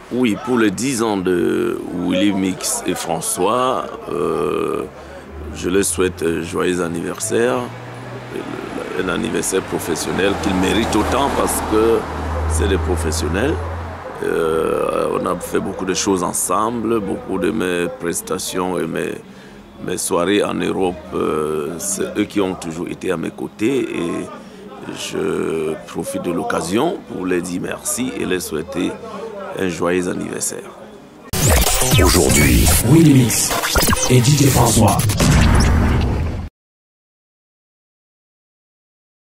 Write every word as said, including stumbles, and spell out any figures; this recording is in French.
Oui, pour les dix ans de Willy Mix et François, euh, je leur souhaite un joyeux anniversaire, un anniversaire professionnel qu'ils méritent autant parce que c'est des professionnels. Euh, on a fait beaucoup de choses ensemble, beaucoup de mes prestations et mes, mes soirées en Europe, euh, c'est eux qui ont toujours été à mes côtés et je profite de l'occasion pour les dire merci et les souhaiter un joyeux anniversaire. Aujourd'hui, Willy Mix et D J François.